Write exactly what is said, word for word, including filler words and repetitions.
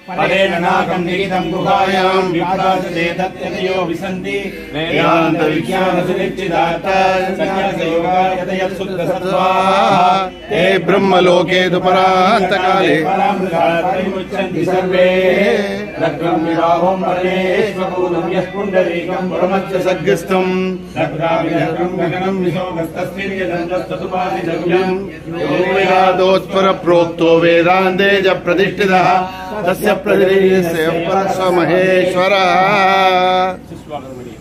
परेण नाकं निहितं गुहायां विप्राजते तत्यतयो विसन्ति वेदान्त विज्ञान सुनिश्चितार्था संन्यासयोगायतयत् शुद्धसत्त्वाः ते ब्रह्मलोके दुपरान्तकाले परिमुच्यन्ति सर्वे लग्नं विवाहं परमेश्वरूपं यः पुण्डरीकं परमच्च सद्गस्तं लग्नाभिलग्नं गगनं विशोकस्तस्मिन् यदन्तस्तुपादिजगुलं यो वेदादोत्पर प्रोक्तो वेदान्ते च प्रतिष्ठितः तस्य प्रतिष्ठितस्य परमहेश्वरः।